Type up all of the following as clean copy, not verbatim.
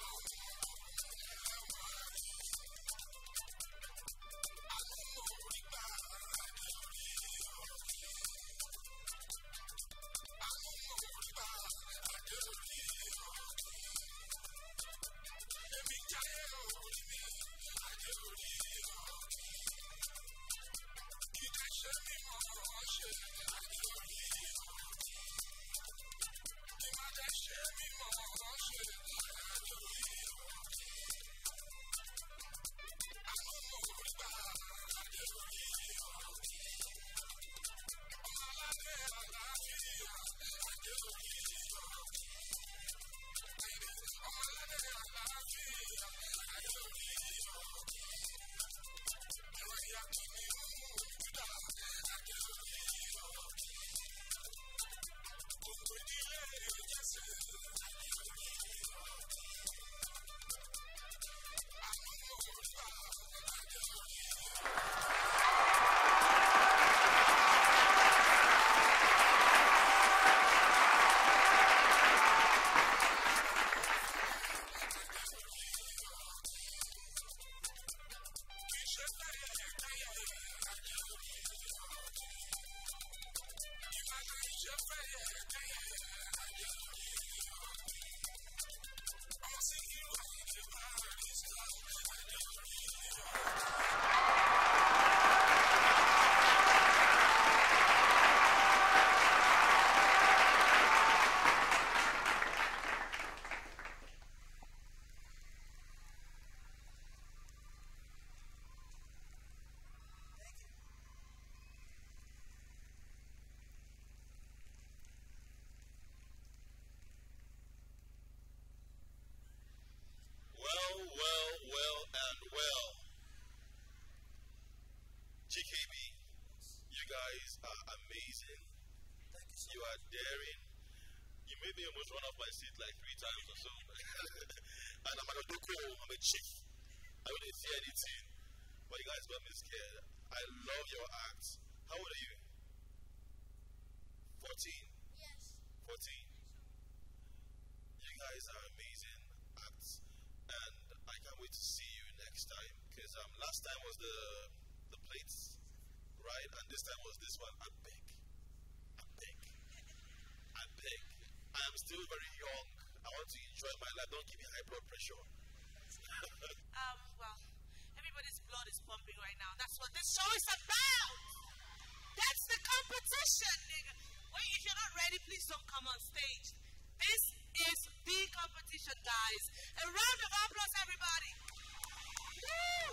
GKB, you guys are amazing. You are daring. You made me almost run off my seat like 3 times or so. And I'm a chief. I wouldn't see anything, but you guys got me scared. I love your act. How old are you? 14? Yes. 14. You guys are amazing acts, and I can't wait to see you next time. Because last time was the plates, right? And this time was this one. I beg. I am still very young. I want to enjoy my life. Don't give me high blood pressure. Well, everybody's blood is pumping right now. That's what this show is about. That's the competition, nigga. Wait, if you're not ready, please don't come on stage. This is the competition, guys. A round of applause, everybody. Woo!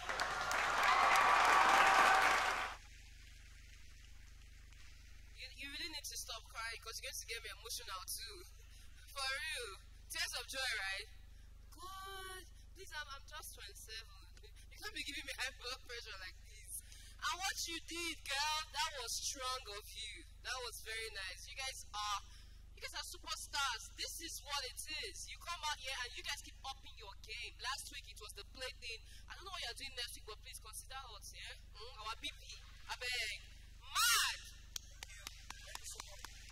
You really need to stop crying because you're going to get me emotional too. For real. Tears of joy, right? God, please, I'm just 27. You can't be giving me high blood pressure like this. And what you did, girl, that was strong of you. That was very nice. You guys are superstars. This is what it is. You come out here and you guys keep upping your game. Last week it was the play thing. I don't know what you're doing next week, but please consider us, yeah? Our BP. I beg. Mad!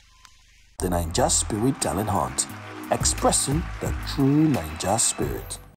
The Ninja Spirit Talent Hunt, expressing the true Ninja spirit.